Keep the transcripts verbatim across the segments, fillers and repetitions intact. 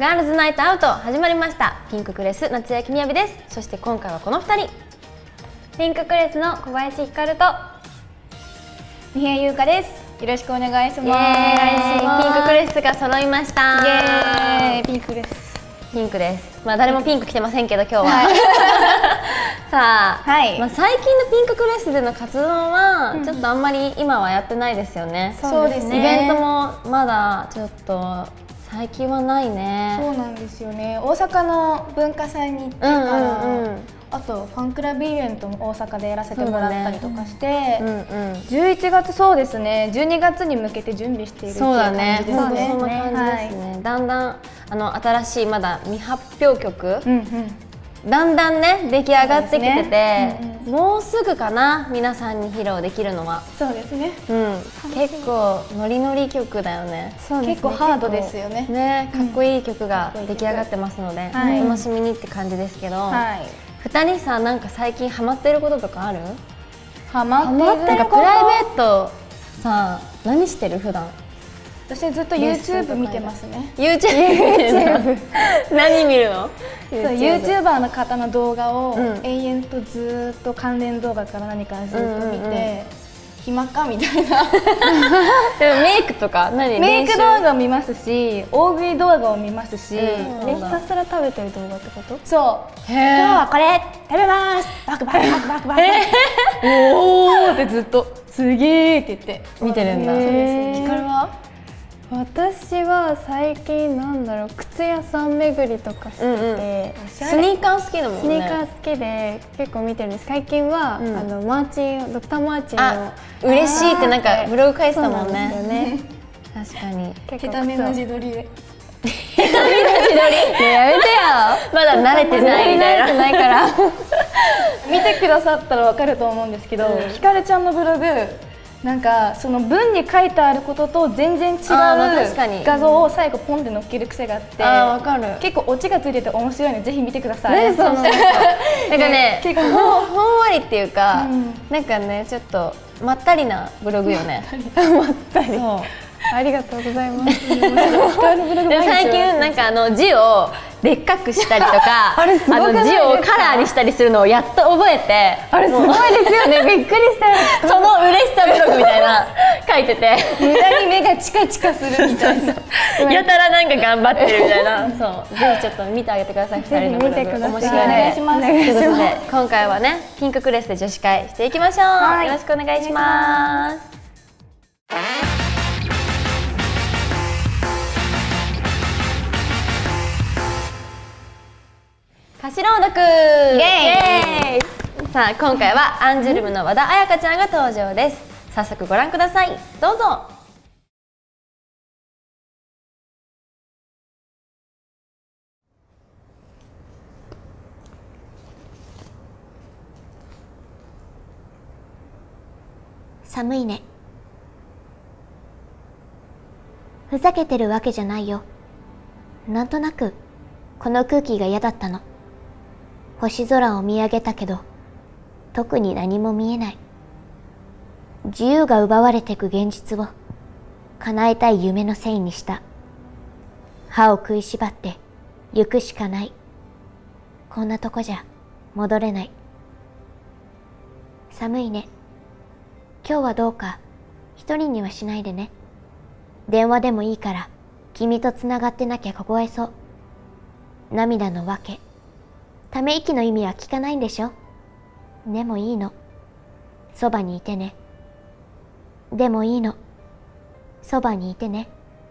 ガールズナイトアウト始まりました。ピンククレス夏焼きみやびです。そして今回はこのふたり、 ピンククレスの小林ひかると三重優香です。よろしくお願いします。 イエーイ、ピンククレスが揃いました。 イエーイ、ピンクです。 ピンクです。まあ誰もピンク着てませんけど今日は、はい、さあ、はい、まあ最近のピンククレスでの活動はちょっとあんまり今はやってないですよね。 うん、そうですね。 イベントもまだちょっと最近はないね。 そうなんですよね。大阪の文化祭に行ってから、あとファンクラブイベントも大阪でやらせてもらったりとかして、じゅういちがつ、そうですね、じゅうにがつに向けて準備しているっていう感じですね。 そうだね、そんな感じですね。だんだんあの新しいまだ未発表曲、だんだんね出来上がってきてて、もうすぐかな、皆さんに披露できるのは。 そうですね。 うん、結構ノリノリ曲だよね。 結構ハードですよね。 ね、かっこいい曲が出来上がってますので、お楽しみにって感じですけど。ふたりさ、なんか最近ハマってることとかある？ ハマってること？ プライベートさ、何してる普段？ 私ずっと ユーチューブ 見てますね。 ユーチューブ 何見るの？ そう、ユーチューバー の方の動画を延々とずっと関連動画から何からずっと見て、暇かみたいな。 でもメイクとか何？ メイク動画を見ますし、大食い動画を見ますし、ひたすら食べてる動画ってこと？ そう。今日はこれ食べます。バクバクバクバクバク。おおってずっとすげーって言って見てるんだ。 ひかるは？ 私は最近なんだろう、靴屋さん巡りとかしてて、うんうん、 スニーカー好きだもんね。 スニーカー好きで結構見てるんです。最近は、うん、あのマーチンドクターマーチンの嬉しいってなんかブログ書いてたもんね。ね確かに。 結構下手めの自撮りで。 下手めの自撮り。やめてよ。まだ慣れてないみたいな。慣れてないから。 見てくださったらわかると思うんですけど、うん、ひかるちゃんのブログ。なんかその文に書いてあることと全然違う画像を最後ポンって載っける癖があって、 あ、わかる。 結構オチがついてて面白いのでぜひ見てください。 なんかね、結構ほんわりっていうか、なんかねちょっとまったりなブログよね。 まったり。ありがとうございます。 最近なんかあの字をでっかくしたりとか、あの字をカラーにしたりするのをやっと覚えて、 あれすごいですよね。びっくりした。 その嬉しさブログみたいな書いてて、 無駄に目がチカチカするみたいな。 やたらなんか頑張ってるみたいな。そう、ぜひちょっと見てあげてください。ふたりのブログ面白いので。 お願いします。ということで今回はねピンククレスで女子会していきましょう。よろしくお願いします。歌詞朗読イエーイ。さあ今回はアンジュルムの和田彩香ちゃんが登場です。早速ご覧ください。どうぞ。 寒いね。ふざけてるわけじゃないよ。なんとなくこの空気が嫌だったの。星空を見上げたけど、特に何も見えない。自由が奪われてく現実を、叶えたい夢のせいにした。歯を食いしばって行くしかない。こんなとこじゃ戻れない。寒いね。今日はどうか一人にはしないでね。電話でもいいから君とつながってなきゃ凍えそう。涙のわけ。ため息の意味は聞かないんでしょ。でもいいの。そばにいてね。でもいいの。そばにいてね。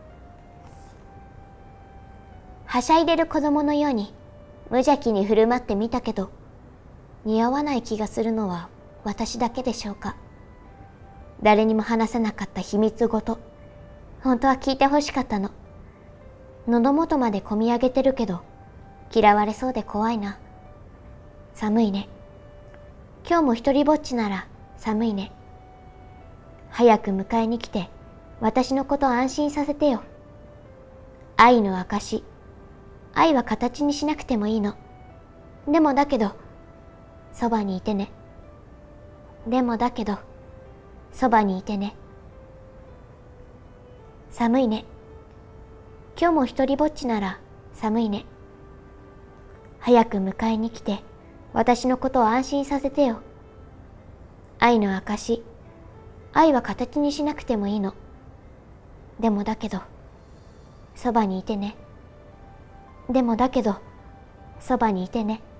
はしゃいでる子供のように無邪気に振る舞ってみたけど、似合わない気がするのは私だけでしょうか。誰にも話せなかった秘密ごと、本当は聞いてほしかったの。喉元までこみ上げてるけど、嫌われそうで怖いな。寒いね。今日も一人ぼっちなら寒いね。早く迎えに来て私のことを安心させてよ。愛の証。愛は形にしなくてもいいの。でもだけどそばにいてね。でもだけどそばにいてね。寒いね。今日も一人ぼっちなら寒いね。早く迎えに来て私のことを安心させてよ。愛の証、愛は形にしなくてもいいの。でもだけどそばにいてね。でもだけどそばにいてね。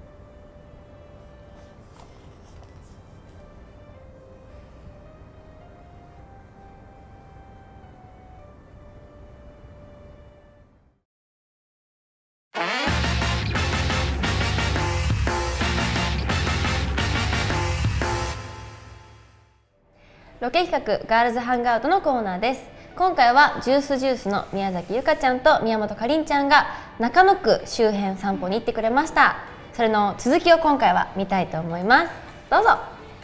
ロケ企画ガールズハンガウトのコーナーです。今回はジュースジュースの宮崎ゆかちゃんと宮本かりんちゃんが中野区周辺散歩に行ってくれました。それの続きを今回は見たいと思います。どうぞ。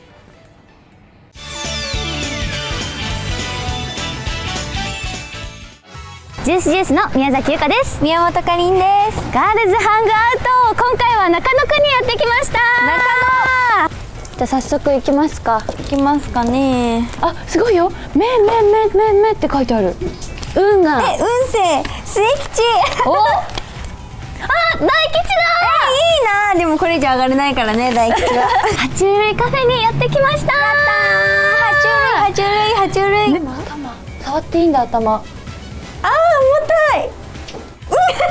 ジュースジュースの宮崎ゆかです。宮本かりんです。ガールズハングアウト、今回は中野区にやってきました。中野。じゃあ早速行きますか。行きますかね。あ、すごいよ。めめめめめって書いてある。運が。え、運勢末吉。お。あ、大吉だ。え、いいな。でもこれ以上上がれないからね、大吉は。爬虫類カフェにやってきました。やったー。爬虫類、爬虫類、爬虫類。 頭。触っていいんだ、頭。 あー、重たい。かわいい。かわ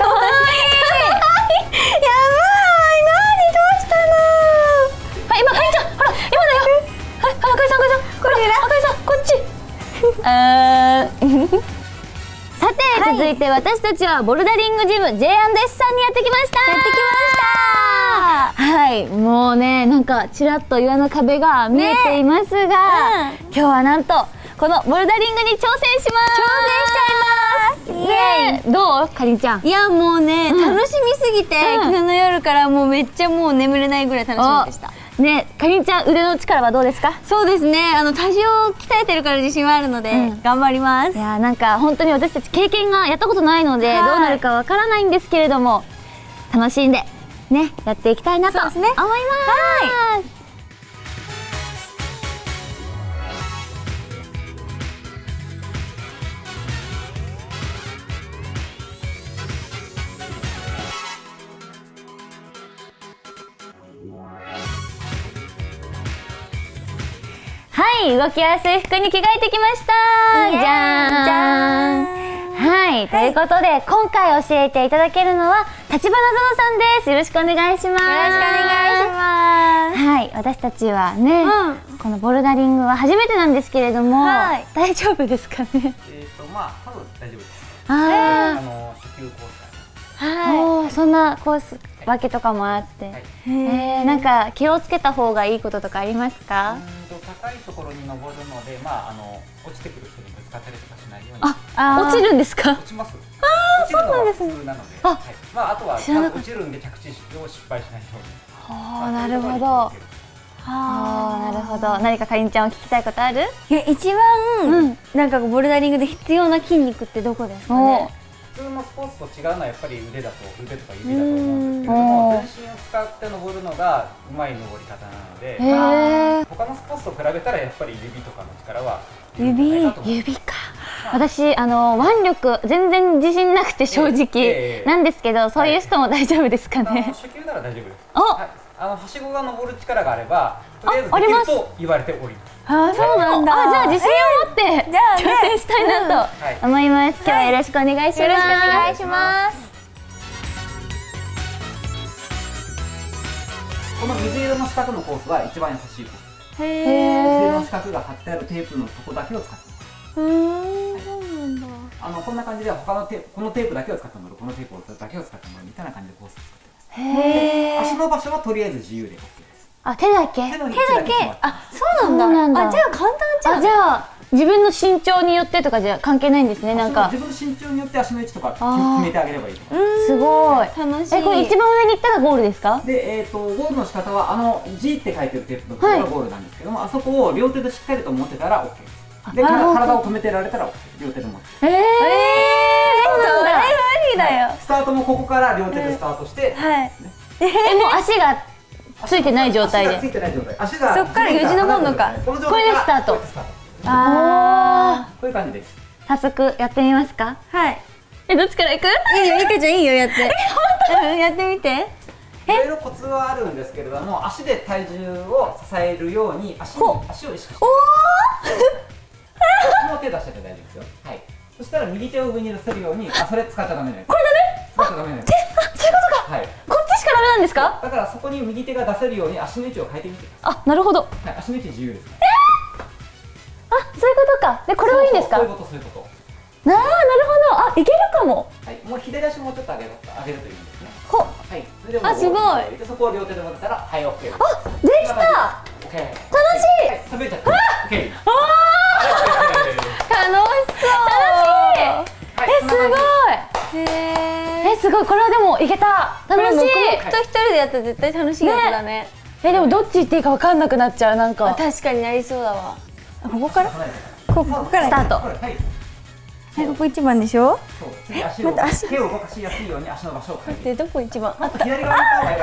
いい。やばい。何どうしたの。あ、今かりんちゃん、ほら、今だよ。はい、あ、あかりさん、あかりさん、これ、あかりさん、こっち。あー。さて、はい、続いて私たちはボルダリングジム ジェイアンドエス さんにやってきました。やってきました。はい、もうね、なんかちらっと岩の壁が見えていますが、ね、うん、今日はなんとこのボルダリングに挑戦します。挑戦しちゃいます。イエーイ。どう？かりんちゃん。いや、もうね、うん、楽しみすぎて、うん、昨日の夜からもうめっちゃもう眠れないぐらい楽しみでした。ね、かりんちゃん、腕の力はどうですか？そうですね、あの多少鍛えてるから自信はあるので、うん、頑張ります。いや、なんか本当に私たち経験がやったことないので、どうなるかわからないんですけれども、楽しんでね、やっていきたいなと思います。はい。はい、動きやすい服に着替えてきました。じゃーんじゃーん。はい、ということで今回教えていただけるのは立花園さんです。よろしくお願いします。よろしくお願いします。はい、私たちはね、うん、このボルダリングは初めてなんですけれども、はい、大丈夫ですかね。えっとまあ多分大丈夫です。ああ、あの初級コースから。はい。おー、そんなコース分けとかもあって、はい、えー、なんか気をつけた方がいいこととかありますか？ 高いところに登るので、まああの落ちてくる人にぶつかったりとかしないように。 あ、落ちるんですか？ 落ちます。 ああ、そうなんですね。 普通なので、あ、はい、まああとは落ちるんで着地を失敗しないように。 ああ、なるほど。ああ、なるほど。何かかりんちゃんを聞きたいことある？いや、一番、うん、なんかボルダリングで必要な筋肉ってどこですかね？ 普通のスポーツと違うのはやっぱり腕だと腕とか指だと思うんですけれども、全身を使って登るのがうまい登り方なので、まあ、他のスポーツと比べたらやっぱり指とかの力は指指か。私あの腕力全然自信なくて正直なんですけど、そういう人も大丈夫ですかね？ 初級なら大丈夫です。あ、あのはしごが登る力があればとりあえずできると言われております。 ああ、そうなんだ。あ、じゃあ自信を持って挑戦したいなと思います。今日はよろしくお願いします。よろしくお願いします。 この水色の四角のコースは一番優しいコース。へえ。水色の四角が貼ってあるテープのとこだけを使ってます。うーん、そうなんだ。あのこんな感じで他のテープ、このテープだけを使ってもらう、このテープだけを使ってもらうみたいな感じでコースを作ってます。へえ。足の場所はとりあえず自由で オーケー です。 あ、手だけ？手だけ。あ、そうなんだ。あ、じゃあ簡単じゃん。あ、じゃあ自分の身長によってとかじゃ関係ないんですね。なんか自分の身長によって足の位置とか決めてあげればいいと。 すごい楽しい。え、これ一番上に行ったらゴールですか？ で、えっとゴールの仕方はあの ジー って書いてるテープのところがゴールなんですけども、あそこを両手でしっかりと持ってたら オーケー です。で、体を止めてられたら オーケー、両手で持って。ええ、 そうなんだ。無理だよ。 スタートもここから両手でスタートして。はい。 え、もう足がついてない状態で。 足がついてない状態。足がそっからよじ登るのか。これでスタート。ああ、 こういう感じです。 早速やってみますか。はい。 え、どっちから行く？ いいよ、いかちゃんいいよ、やって。うん、やってみて。 いろいろコツはあるんですけれども、足で体重を支えるように足に足を意識して。おお。もう手出しちゃって大丈夫ですよ。はい。そしたら右手を上に出せるように、あ、それ使っちゃダメだよ。 これ使っちゃダメだよ。 手、あ、そういうことか。はい。こっちしかダメなんですか？ だからそこに右手が出せるように足の位置を変えてみて。 あ、なるほど。はい、 足の位置自由です。えー、あ、そういうことか。で、これはいいんですか？ そういうこと、そういうこと。 なあ、なるほど。あ、いけるかも。 はい、もう左足もうちょっと上げる、上げるといいんですね。 ほ。 はい。それでもあ、すごい。 で、そこを両手で持ってたら、はい、オッケー。 あ、できた。楽しい。 はい、食べちゃった。オッケー。 ああ。 楽しそう。 楽しい。え、すごい。へえ。え、すごい。これはでもいけた。楽しい。 黙々と一人でやったら絶対楽しいやつだね。 え、でもどっち行っていいか分かんなくなっちゃう、なんか。 確かになりそうだわ。 ここからここからスタート。 はい。 はい、ここ一番でしょ。 そう、次足を手を動かしやすいように足の場所を変えて。 で、どこ一番？ あった。左側に行った方がいいから。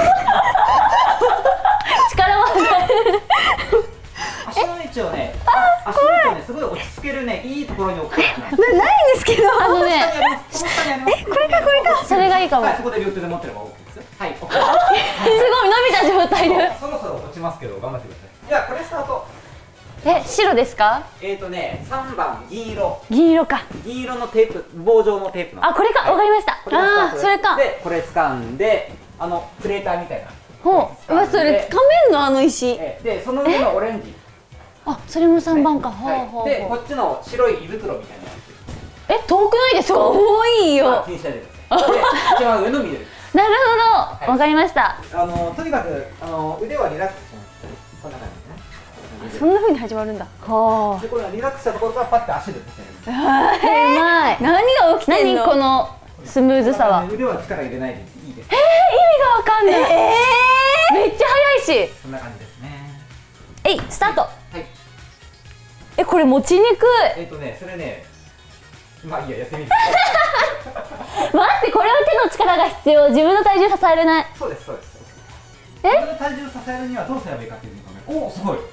力はない。 足の位置をね、足の位置をね、すごい落ち着けるね、いいところに置く。ないんですけど。 あのね、 え、これかこれか。 それがいいかも。 はい、そこで両手で持ってれば OK です。はい、OK。すごい伸びた状態で。 そろそろ落ちますけど、頑張ってください。じゃあ、これスタート。 え、白ですか？ えーとね、三番銀色。 銀色か。 銀色のテープ、棒状のテープの。 あ、これか、わかりました。 ああ、それか。 で、これ掴んで、あのクレーターみたいな。 ほう、うわ、それ掴めんのあの石。 で、その上のオレンジ。 あ、それも三番か。ほうほう。 で、こっちの白い胃袋みたいなやつ。え、遠くないですか？ 遠いよ。 気にしないでください。で、一番上の緑。 なるほど、わかりました。 あの、とにかく、あの、腕はリラックスします。こんな感じですね。 そんな風に始まるんだ。 はあ。 で、これリラックスしたところからパッて足で立てる。 うまい。 何が起きてんの？ 何このスムーズさは。 腕は力入れないでいいです。 えー、意味がわかんない。えー、めっちゃ速いし。 そんな感じですね。 えい、スタート。 はい。 え、これ持ちにくい。 えっとね、それね、まあいいや、やってみる。 待って、これは手の力が必要。自分の体重支えれない。 そうです、そうです。 え？ 自分の体重を支えるにはどうすればいいかっていうのをね。おお、すごい。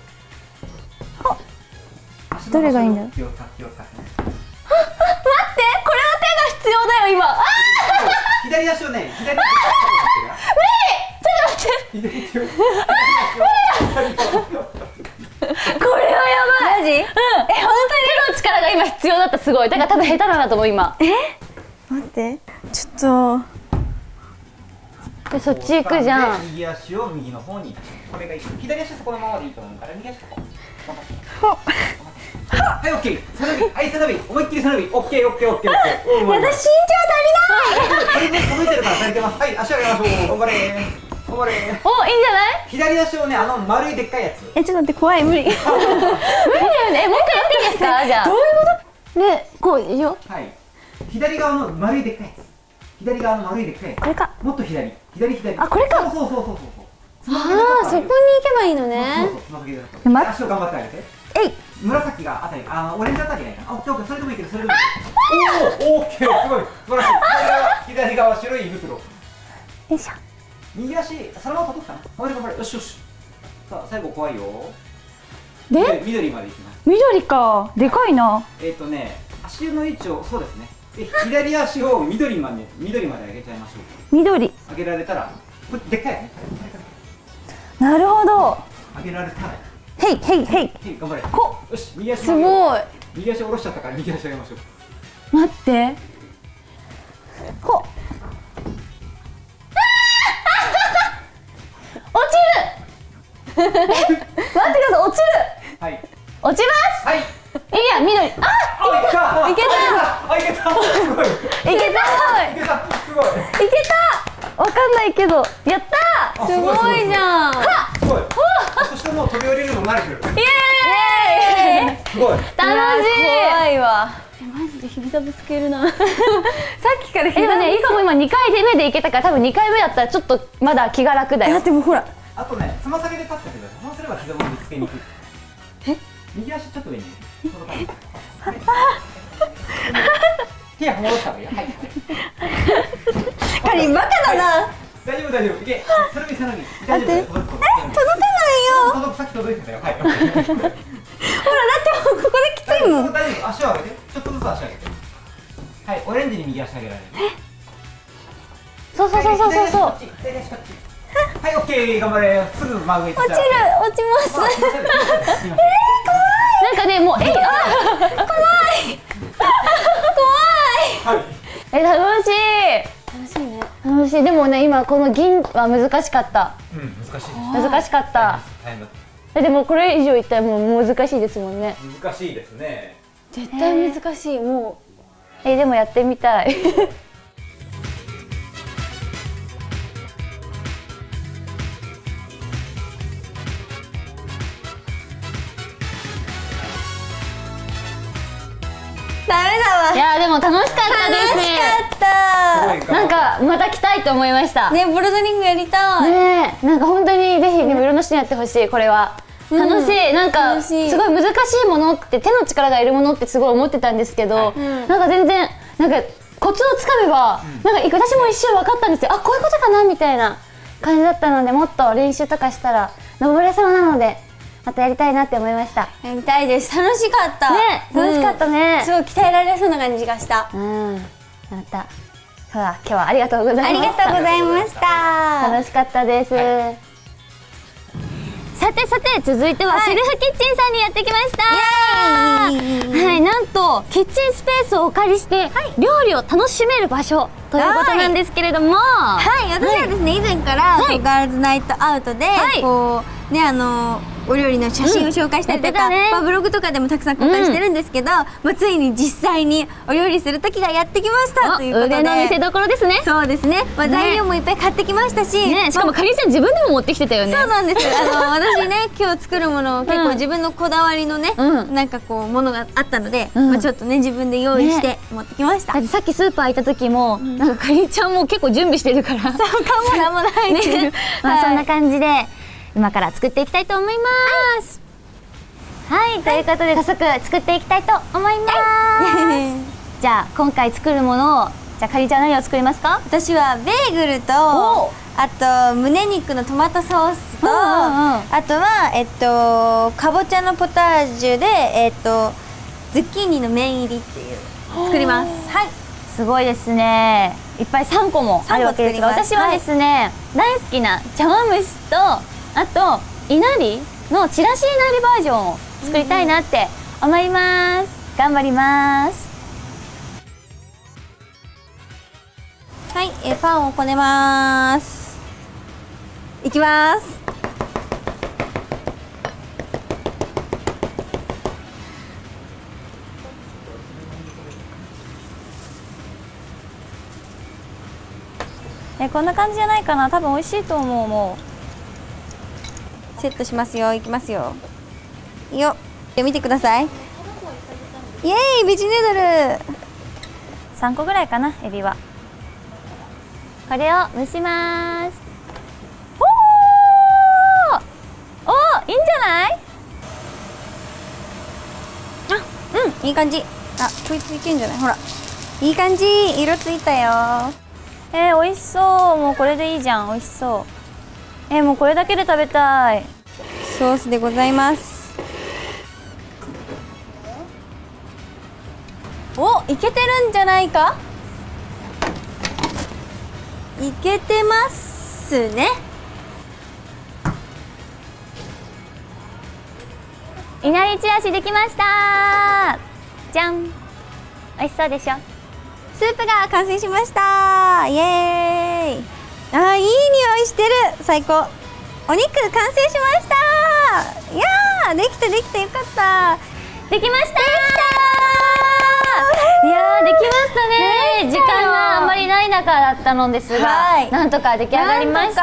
どれがいいんだろう。 気を使って、気を使って。 待って、これは手が必要だよ、今。あー！左足をね、左足を。 無理！ちょっと待って。 左手を。左手を。 これはやばい。マジ？うん。え、本当に手の力が今必要だった。すごい。だから多分下手だなと思う今。 え？待って。ちょっと。で、そっち行くじゃん。 右足を右の方に。これがいい。左足はそこのままでいいと思うから、右足ここ。はい、オッケー。背伸び、はい、背伸び、思いっきり背伸び、オッケー、オッケー、オッケー、オッケー。 私身長足りない。 これで届いてるから足りてます。はい、足上げましょう。頑張れ。頑張れ。 お、いいんじゃない？ 左足をね、あの丸いでっかいやつ。 え、ちょっと待って、怖い、無理。無理だよね。もう一回やっていいですか？じゃあ。 どういうこと？ね、こうでしょ？ はい。左側の丸いでっかいやつ。左側の丸いでっかいやつ。 これか。 もっと左、左左。 あ、これか。 そうそうそうそうそう。 ああ、そこに行けばいいのね。 そうそう、つま先で。足を頑張ってあげて。 えい。 紫があたり、あ、オレンジあたりがいいかな。あ、オッケーオッケー、それでもいいけど、それでもいい。おお、オッケー、すごい、素晴らしい。左側、白い胃袋。 よいしょ。 右足、そのまま届くかな。頑張れ頑張れ、よしよし。さあ、最後怖いよ。 で、 緑まで行きます。 緑か、でかいな。 えっとね、足の位置を、そうですね。で、左足を緑まで、緑まで上げちゃいましょう。 緑。 上げられたら、これでっかいね。 なるほど。 上げられたら。 へいへいへい。 へい、頑張れ。こよし、右足。 すごい。 右足下ろしちゃったから右足上げましょう。待って。ほっ。 落ちる。待ってください、落ちる。 はい。 落ちます。 はい。 いいや、緑。あ、 いったいけた。あ、いけた。すごい。 いけた。 いけた。すごい。 いけた。わかんないけど、やったー。 すごいじゃん。 すごい。そしてもう飛び降りるのも慣れてる。 イエーイ。 すごい。 楽しい。 怖いわ。 え、マジで膝ぶつけるな。 さっきからえ、でもね、いかも今にかいめでいけたから、多分にかいめだったらちょっとまだ気が楽だよ。 だってもうほら。 あとね、つま先で立ってください。そうすれば膝もぶつけにくい。え？右足ちょっと上に。手を戻した方がいい。はい。 カリンバカだな。 大丈夫大丈夫。いけ。背伸び背伸び。大丈夫。え、届かないよ。届く、さっき届いてたよ。はい。ほらだってもうここできついもん。大丈夫。足を上げて。ちょっとずつ足上げて。ははい、オレンジに右足上げられる。 そうそうそうそうそうそう。 はい、オッケー、頑張れ。すぐ真上行っちゃう。 落ちる、落ちます。えー、怖い。なんかね、もう、え、あ、怖い。怖い。え、楽しい。楽しいね。楽しい。でもね、今この銀は難しかった。 うん、難しい。 難しかった。でもこれ以上いったらもう難しいですもんね。 難しいですね。 絶対難しい。もう。え、でもやってみたい。 ダメだわ。 いやでも楽しかったですね。 楽しかった。 なんかまた来たいと思いました。 ね、ボルダリングやりたい。 ね、なんか本当にぜひでもいろんな人にやってほしい。これは楽しい。なんかすごい難しいものって手の力がいるものってすごい思ってたんですけど、なんか全然なんかコツをつかめばなんか私も一瞬分かったんですよ。あ、こういうことかなみたいな感じだったので、もっと練習とかしたら登れそうなので。またやりたいなって思いました。 やりたいです。楽しかった。 ね、楽しかったね。 すごい鍛えられそうな感じがした。 うん。また。そうだ、今日はありがとうございました。 ありがとうございました。 楽しかったです。さてさて、続いてはセルフキッチンさんにやってきました。はい、なんとキッチンスペースをお借りして料理を楽しめる場所ということなんですけれども、 はい、私はですね、以前からガールズナイトアウトでこうね、あのお料理の写真を紹介したりとか、まあブログとかでもたくさん公開してるんですけど、まあついに実際にお料理する時がやってきましたということで、 腕の見せ所ですね。 そうですね。まあ材料もいっぱい買ってきましたし、 しかもかりんちゃん自分でも持ってきてたよね。 そうなんです。あの私ね、今日作るものを結構自分のこだわりのね、なんかこうものがあったので、まあちょっとね自分で用意して持ってきました。 だってさっきスーパー行った時もなんかかりんちゃんも結構準備してるから、そうかもなんもないっていう。 まあそんな感じで今から作っていきたいと思います。はい、ということで早速作っていきたいと思います。じゃあ今回作るものを、じゃあかりんちゃん何を作りますか？ 私はベーグルと、あと胸肉のトマトソースと、あとはえっとかぼちゃのポタージュでえっとズッキーニの麺入りっていう作ります。はい。 すごいですね。いっぱいさんこもあるわけですが、私はですね、大好きな茶碗蒸しとあといなりのちらしいなりバージョンを作りたいなって思います。頑張ります。 はい、えパンをこねます。いきます。 えこんな感じじゃないかな。多分美味しいと思う。もうセットしますよ。いきますよ。よっ、見てください。イエーイ、ベジヌードルさんこぐらいかな、エビは。これを蒸します。おーおー、いいんじゃない？ あ、うん、いい感じ。あ、こいついけんじゃない？ほら、いい感じ、色ついたよ。 えー、美味しそう。もうこれでいいじゃん。美味しそう。えー、もうこれだけで食べたい。 ソースでございます。お、いけてるんじゃないか？いけてますね。 いなりちらしできました。じゃん。美味しそうでしょ。 スープが完成しました。イエーイ。あー、いい匂いしてる。最高。お肉完成しました。いやー、できたできた、よかった。 できました。いやー、できましたね。時間があんまりない中だったのですが、はい、なんとか出来上がりました。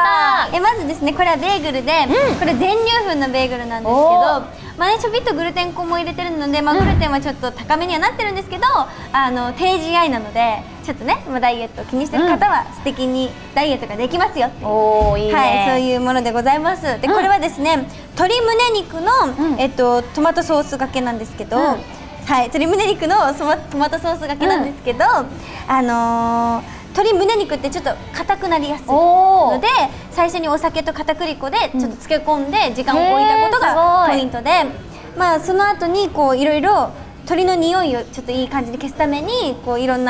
えまずですね、これはベーグルで、うん、これ全乳粉のベーグルなんですけど、まあね、ちょびっとグルテン粉も入れてるので、まあ、グルテンはちょっと高めにはなってるんですけど、あの低 ジーアイ なのでちょっとね、まあ、ダイエットを気にしてる方は素敵にダイエットができますよっていう、おー、いいね、はい、そういうものでございます。で、これはですね、鶏胸肉の、うん、えっと、トマトソースがけなんですけど、うん、はい、鶏胸肉のトマトソースがけなんですけど、うん、あのー鶏胸肉ってちょっと硬くなりやすいので、最初にお酒と片栗粉でちょっと漬け込んで時間を置いたことがポイントで、まあその後にこういろいろ鶏の匂いをちょっといい感じに消すためにこういろんな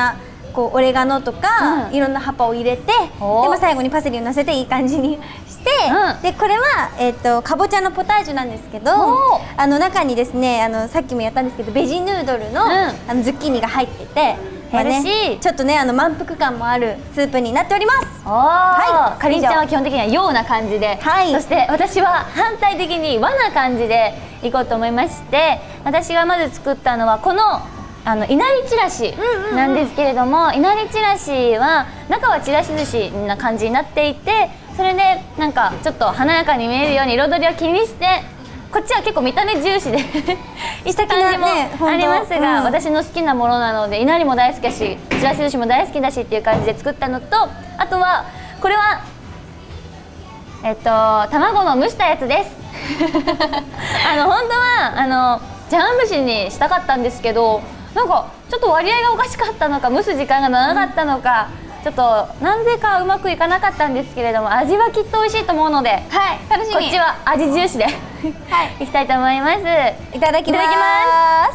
こうオレガノとか、うん、いろんな葉っぱを入れて、でも最後にパセリをのせていい感じにして、うん、でこれは、えー、とかぼちゃのポタージュなんですけど、あの中にですね、あのさっきもやったんですけどベジヌードルの、うん、あのズッキーニが入ってて、まあね、ちょっとねあの満腹感もあるスープになっております。 はい、かりんちゃんは基本的には洋な感じで、はい、そして私は反対的に和な感じでいこうと思いまして、私がまず作ったのはこのあのいなりちらしなんですけれども、いなりちらしは中はちらし寿司な感じになっていて、それでなんかちょっと華やかに見えるように彩りを気にして、こっちは結構見た目重視でした感じもありますが、私の好きなものなのでいなりも大好きだしちらし寿司も大好きだしっていう感じで作ったのと、あとはこれはえっと卵の蒸したやつですあの本当はあの茶碗蒸しにしたかったんですけど、なんかちょっと割合がおかしかったのか蒸す時間が長かったのか、ちょっとなんでかうまくいかなかったんですけれども、味はきっと美味しいと思うので、はい、楽しみ。こっちは味重視ではいいきたいと思います。いただきます。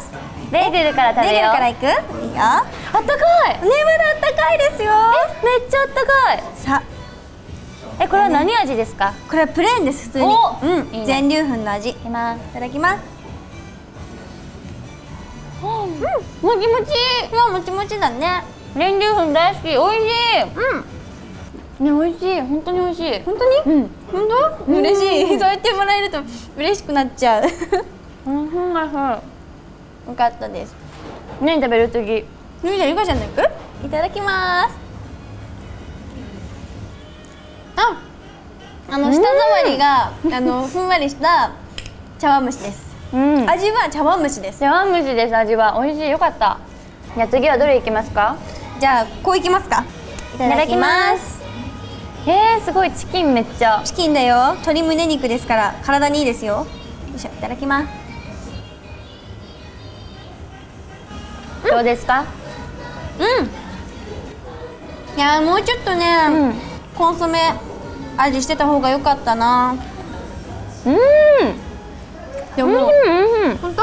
ベーグルから食べよう。ベーグルからいく？いいよ。あったかい。ね、まだあったかいですよ。え、めっちゃあったかい。さあ、え、これは何味ですか？ これはプレーンです。普通に。うん、全粒粉の味。いきます。いただきます。うん、もちもち。もうもちもちだね。 全粒粉大好き。美味しい。うん。ね、美味しい。本当に美味しい。 本当に？うん。本当？嬉しい。そう言ってもらえると嬉しくなっちゃう。うん、うん、はいはい。よかったです。 何食べる次？ ゆいちゃん、ゆかちゃんのいく？いただきます。あ、あの舌触りがあのふんわりした茶碗蒸しです。うん、味は茶碗蒸しです。 茶碗蒸しです。味は美味しい。よかった。じゃあ次はどれいきますか？ じゃあこういきますか。いただきます。 えー、すごいチキンめっちゃ。 チキンだよ。鶏胸肉ですから体にいいですよ。よいしょ、いただきます。 どうですか？ うん。いやもうちょっとね、うん、コンソメ味してた方が良かったな。うん。でも、うんうん、本当？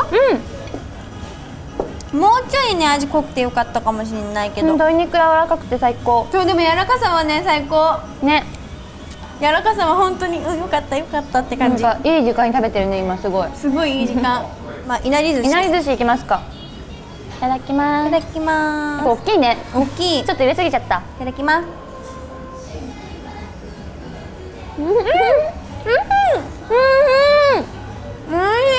うん。もうちょいね味濃くてよかったかもしれないけど。 鶏肉柔らかくて最高。 そう、でも柔らかさはね最高。ね。柔らかさは本当にうんよかったよかったって感じ。 なんかいい時間に食べてるね今すごい。 すごいいい時間。まあいなり寿司。 いなり寿司いきますか。いただきます。 いただきます。 大きいね。 大きい。 ちょっと入れすぎちゃった。 いただきます。うんうんうんうんうん。おいしい。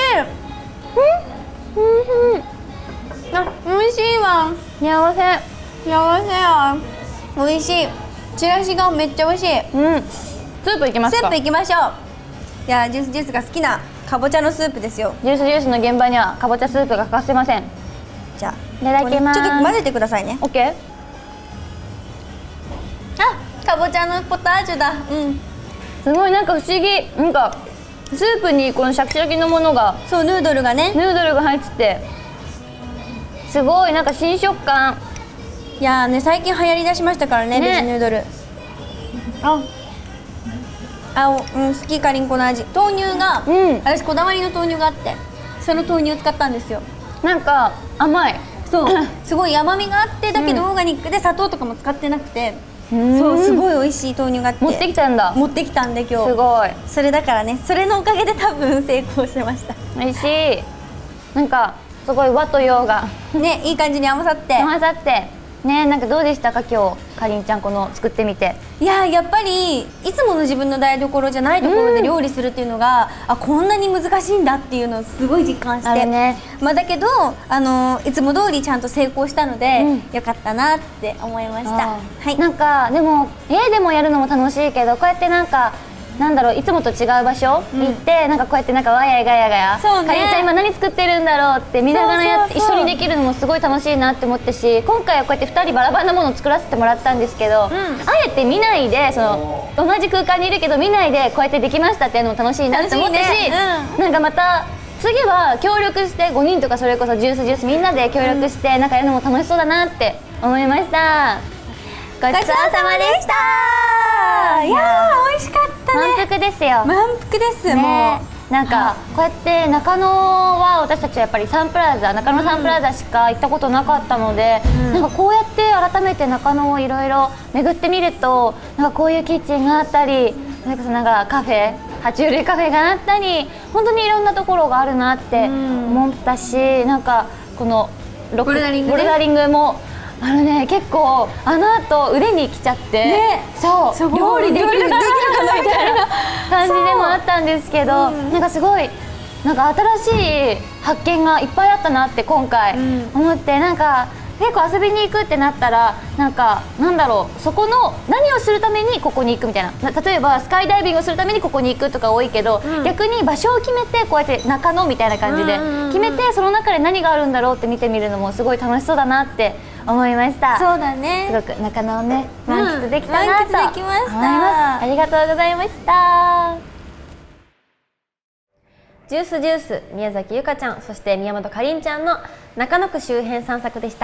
うんうん。あ、おいしいわ。 幸せ。 幸せや。おいしい。チラシがめっちゃおいしい。 うん。スープいきますか。 スープいきましょう。いや、ジュースジュースが好きなかぼちゃのスープですよ。 ジュースジュースの現場にはかぼちゃスープが欠かせません。 じゃあ、 いただきます。 ちょっと混ぜてくださいね。 オッケー。 あ、かぼちゃのポタージュだ。うん。 すごいなんか不思議。なんかスープにこのシャキシャキのものが、 そうヌードルがね。 ヌードルが入ってて、すごいなんか新食感。 いやーね、最近流行りだしましたからね、ベジヌードル。あ、あ、うん、好きかりんこの味。豆乳が、うん、私こだわりの豆乳があって、その豆乳を使ったんですよ。 なんか甘い。 そうすごい甘みがあって、だけどオーガニックで砂糖とかも使ってなくて、そうすごい美味しい豆乳があって持ってきたんだ。 持ってきたんで今日。 すごい。 それだからね、それのおかげで多分成功しました。 美味しい。なんかすごい和と洋がね、いい感じに合わさって合わさってね。なんかどうでしたか今日かりんちゃんこの作ってみて。 いややっぱりいつもの自分の台所じゃないところで料理するっていうのが、うん、あこんなに難しいんだっていうのをすごい実感して、ね、まあだけどあのいつも通りちゃんと成功したので、うん、よかったなって思いました。 はい。なんかでも家でもやるのも楽しいけど、こうやってなんかなんだろう、いつもと違う場所行って、うん、なんかこうやってなんかわやガヤガヤ、そうね、かりんちゃん今何作ってるんだろうって見ながらやって一緒にできるのもすごい楽しいなって思ったし、今回はこうやってふたりバラバラなものを作らせてもらったんですけど、うん、あえて見ないで、その同じ空間にいるけど見ないでこうやってできましたっていうのも楽しいなって思ったし、ね、うん、なんかまた次は協力してごにんとかそれこそジュースジュースみんなで協力してなんかやるのも楽しそうだなって思いました。ごちそうさまでした。 いやー美味しかったね。 満腹ですよ。 満腹です、ね、もうなんかこうやって中野は私たちはやっぱりサンプラザ中野サンプラザしか行ったことなかったので、うん、なんかこうやって改めて中野をいろいろ巡ってみるとなんかこういうキッチンがあったりなんかなんかカフェ爬虫類カフェがあったり本当にいろんなところがあるなって思ったし、うん、なんかこのボルダリング、ね、ボルダリングもあのね結構あの後腕に来ちゃって、ね、そう料理できるかなみたいな感じでもあったんですけど、うん、なんかすごいなんか新しい発見がいっぱいあったなって今回思って、うん、なんか結構遊びに行くってなったらなんかなんだろうそこの何をするためにここに行くみたいな例えばスカイダイビングをするためにここに行くとか多いけど、うん、逆に場所を決めてこうやって中野みたいな感じで決めてその中で何があるんだろうって見てみるのもすごい楽しそうだなって思いました。 そうだね。 すごく中野をね満喫できたなと思います。 うん、満喫できました。 ありがとうございました。 ジュースジュース宮崎ゆかちゃんそして宮本かりんちゃんの中野区周辺散策でした。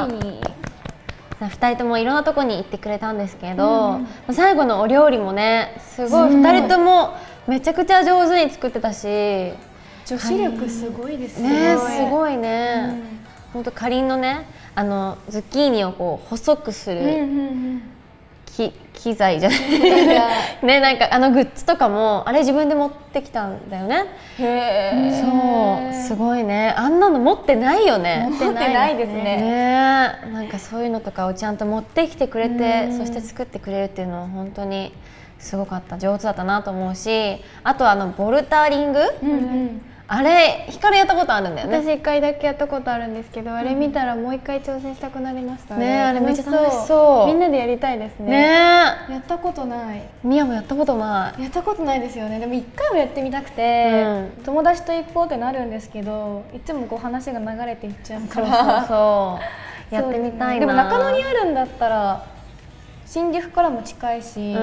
ふたりともいろんなとこに行ってくれたんですけど、うん、最後のお料理もねすごいふたりともめちゃくちゃ上手に作ってたし女子力すごいですね。すごいね。本当かりんのねあのズッキーニをこう細くするき機材じゃないねなんかあのグッズとかもあれ自分で持ってきたんだよね。へえ。そうすごいねあんなの持ってないよね。 持ってないですね。 ねなんかそういうのとかをちゃんと持ってきてくれてそして作ってくれるっていうのは本当にすごかった上手だったなと思うしあとあのボルタリング、うんうんあれ光やったことあるんだよね。 私いっかいだけやったことあるんですけど、あれ見たらもういっかい挑戦したくなりましたね。 ねあれめっちゃ楽しそう。 みんなでやりたいですね。 ねやったことない。 みやもやったことない。 やったことないですよね。でもいっかいもやってみたくて、うん、友達と行こうってなるんですけど、いつもこう話が流れていっちゃうから。そうそうそうやってみたいな。 でも中野にあるんだったら。新宿からも近いし、うん、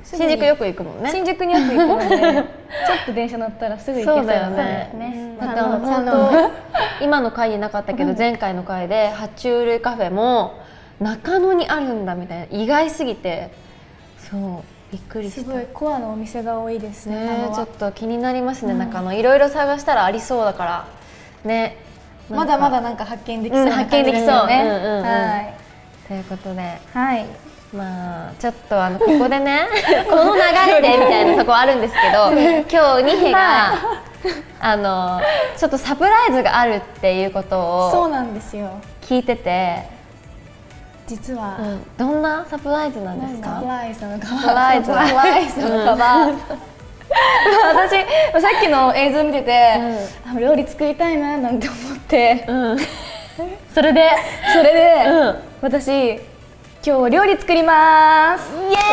新宿よく行くもんね。 新宿によく行くので、ちょっと電車乗ったらすぐ行けそうだよね。だってあの本当今の回になかったけど前回の回で爬虫類カフェも中野にあるんだみたいな意外すぎて、そうびっくりした。 すごいコアのお店が多いですね。 ちょっと気になりますね中野。いろいろ探したらありそうだからね。 まだまだなんか発見できそうな感じですよね。 はい。ということで。 はい。 まあちょっとあのここでねこの流れでみたいなとこあるんですけど今日にへがあのちょっとサプライズがあるっていうことをそうなんですよ聞いてて実は、 うん、どんなサプライズなんですか？ サプライズのカバーサプライズのカバー私さっきの映像見てて、うん、料理作りたいななんて思って、うん、 それでそれで、うん、私今日料理作ります。イエーイ。じゃ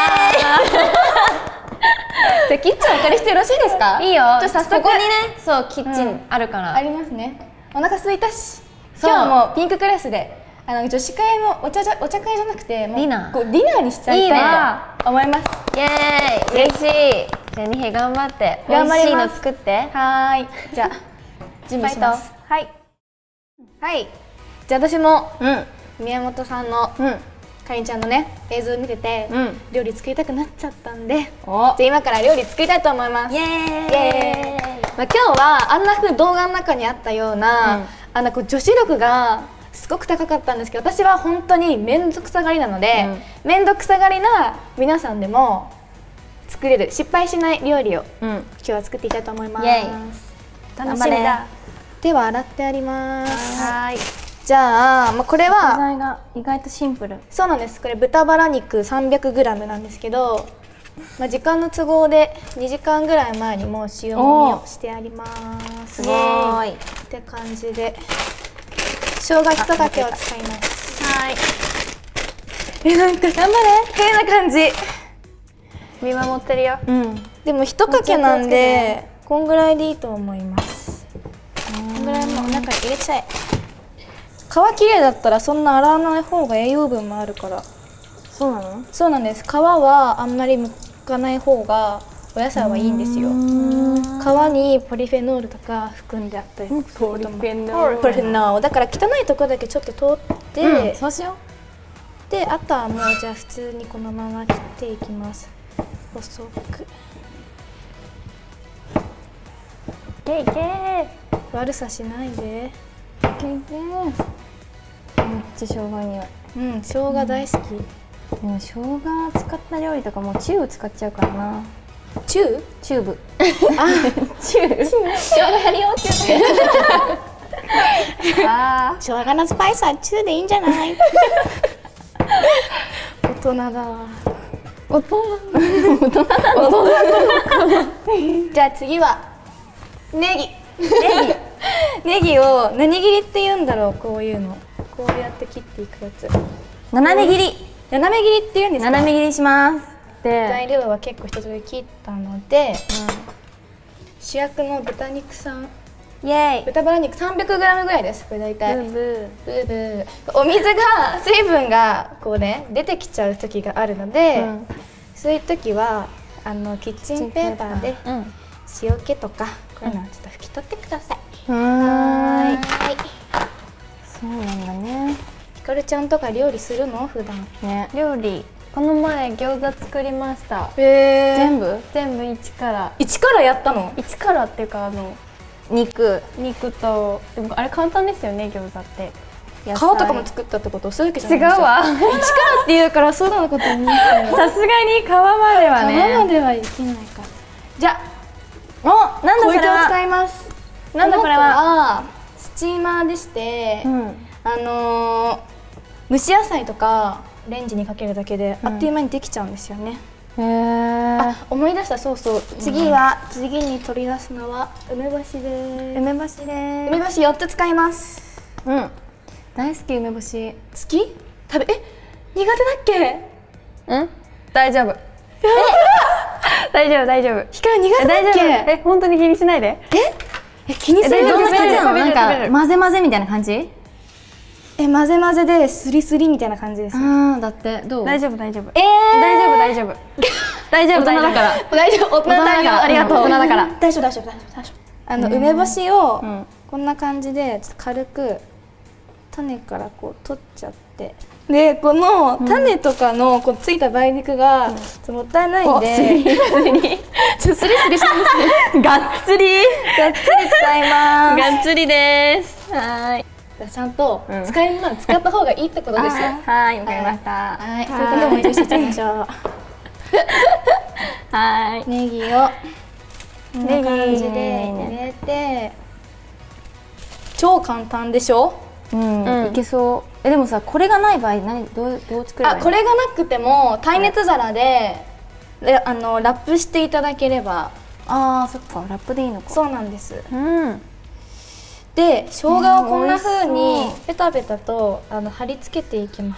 あキッチンお借りしてよろしいですか？ いいよ。 じゃ早速ここにね、そうキッチンあるから。 ありますね。お腹空いたし。今日はもうピンククラスで、あの女子会のお茶じゃお茶会じゃなくて、もうディナー、こうディナーにしちゃいたいと思います。 イエーイ。嬉しい。じゃあにへ頑張って美味しいの作って。 はい。じゃあ準備します。はい。はい。じゃあ私も宮本さんの。かりんちゃんのね映像を見てて、うん、料理作りたくなっちゃったんで、じゃあ今から料理作りたいと思います。イエーイ。イエーイ。まあ、今日はあんな風に動画の中にあったような、うん、あのこう女子力がすごく高かったんですけど、私は本当に面倒くさがりなので、うん、面倒くさがりな皆さんでも作れる失敗しない料理を、うん、今日は作っていきたいと思います。楽しみだ。では洗ってあります。はい。じゃあ、まあ、これは素材が意外とシンプル。 そうなんです。これ豚バラ肉 さんびゃくグラム なんですけど、まあ、時間の都合でにじかんぐらい前にもう塩もみをしてあります。すごいって感じで生姜ひとかけを使います。はい。え、なんか頑張れ変な感じ。 見守ってるよ。 うん。でもひとかけなんでこんぐらいでいいと思います。こんぐらいもう中に入れちゃえ。皮きれいだったらそんな洗わない方が栄養分もあるから。 そうなの？ そうなんです。皮はあんまり剥かない方がお野菜はいいんですよ。皮にポリフェノールとか含んであったり。ポリフェノール。ポリフェノール。だから汚いところだけちょっと取って、うん、 そうしよう。で、あとはもうじゃあ普通にこのまま切っていきます。細く。 けいけー。 悪さしないで。 いけいけー。めっちゃ生姜には。 うん、生姜大好き。 でも生姜使った料理とかもうチューブ使っちゃうからな。 チュー？ チューブ。 あ、チュー。生姜やりようって言って。ああ、生姜のスパイスはチューでいいんじゃない？大人だわ。大人。大人だ。じゃあ次はネギ。ネギ。ネギを何切りって言うんだろう、こういうの。こうやって切っていくやつ。 斜め切り。 斜め切りって言うんですか？ 斜め切りします。で、 材料は結構一通り切ったので、うん、主役の豚肉さん。 イエーイ。 豚バラ肉 さんびゃくグラム ぐらいです。これ大体。 ブーブー。 ブーブー。お水が水分がこうね出てきちゃう時があるので、うん、そういう時はあのキッチンペーパーで塩気とかこういうのをちょっと拭き取ってください。 うん、 はい。 そうなんだね。 ひかるちゃんとか料理するの普段？ ね。料理。この前餃子作りました。 へー。 全部？全部一から。 一からやったの？ 一からっていうかあの。肉肉とでもあれ簡単ですよね、餃子って。 皮とかも作ったってこと？そういうわけじゃない。 違うわ。 一からって言うからそうなのこと思って。 さすがに皮まではね。 皮まではいけないか。じゃお、なんだこれは。 を使います。 なんだこれは。 スチーマーでして、 うん、 あのー、蒸し野菜とかレンジにかけるだけで、うん、あっという間にできちゃうんですよね。 へー。 あ、思い出した。そうそう。次は、うん、次に取り出すのは梅干しです。 梅干しです。 梅干しよっつ使います。 うん。大好き梅干し。 好き？食べえ苦手だっけ？ うん？大丈夫。え？大丈夫大丈夫。 ひかる苦手だっけ？ え、本当に気にしないで。 え？え、気にする？ どんな感じなの？なんか混ぜ混ぜみたいな感じ？ え、混ぜ混ぜでスリスリみたいな感じです。 ああ、だってどう？大丈夫大丈夫。 えー、 大丈夫大丈夫。大丈夫大丈夫だから。 大丈夫大人だからありがとう。 大人だから。 大丈夫大丈夫大丈夫大丈夫。あの梅干しをこんな感じで軽く種からこう取っちゃって、でこの種とかのこうついた梅肉がもったいないんで、スリスリちょっとスリスリしてますね。 がっつりがっつり使います。 がっつりです。はい。 ちゃんと使えるのは使った方がいいってことですよ。 はい、わかりました。 はい、そういうことも意識していきましょう。 はい。 ネギをこんな感じで入れて、超簡単でしょ？ うん、いけそう。え、でもさ、これがない場合、何どうどう作ればいいの？ あ、これがなくても耐熱皿で、で、あのラップしていただければ。 ああ、そっか、ラップでいいのか。 そうなんです。 うん。 で、生姜をこんな風にペタペタとあの貼り付けていきます。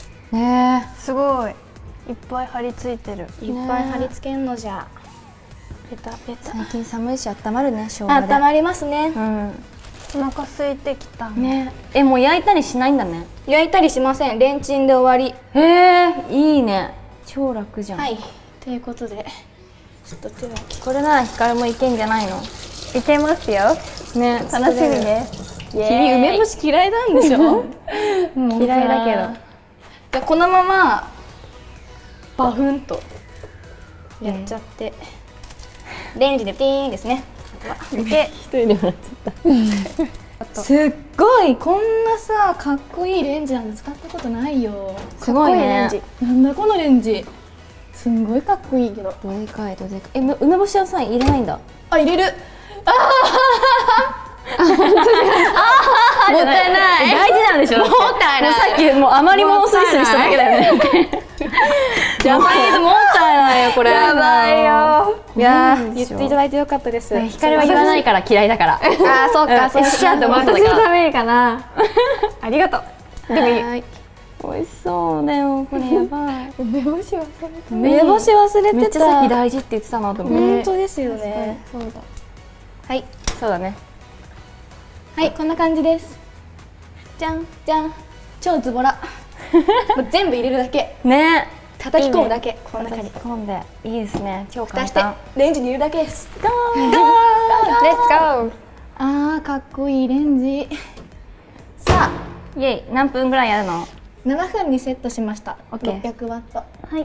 ねえ、すごい。いっぱい貼り付いてる。 いっぱい貼り付けんのじゃ。ペタペタ。 最近寒いし温まるね、生姜で。 温まりますね。 うん。お腹空いてきたね。え、もう焼いたりしないんだね。 焼いたりしません。レンチンで終わり。 へえ、いいね。超楽じゃん。 はい。ということで、ちょっと手だけ。 これならひかるもいけんじゃないの？いけますよ。ね、楽しみです。 君梅干し嫌いなんでしょ？ 嫌いだけど。 でこのままバフンとやっちゃって、レンジでピーンですね。 で、一人でもらっちゃった。 すっごい、こんなさかっこいいレンジなんて使ったことないよ。 すごいね。 なんだこのレンジ。すんごいかっこいいけど。 どでかいどでかい。え、梅干しはさ入れないんだ。 あ、入れる。ああ、もったいない。大事なんでしょ。もったいない。さっきもう余り物スリスリしただけだよね。 やばい、もったいないよこれ。 やばいよ。 いや、言っていただいてよかったです。 ひかるは言わないから嫌いだから。ああ、そうか、そうしちゃって思ってたから。私のためかな。ありがとう。 でもいい。 美味しそうだよ、これやばい。 梅干し忘れてた。梅干し忘れてた。 めっちゃさっき大事って言ってたなと思って。 本当ですよね。 そうだ。 はい、 そうだね。 はい、こんな感じです。じゃんじゃん。超ズボラ。もう全部入れるだけ。 ね。 叩き込むだけ。こんな感じ。 叩き込んでいいですね。超簡単。 蓋してレンジに入れるだけです。 ゴー。ゴー。レッツゴー。 あー、かっこいいレンジ。さあ、 イエイ。何分ぐらいやるの？ ななふんにセットしました。ろっぴゃくワット。 はい。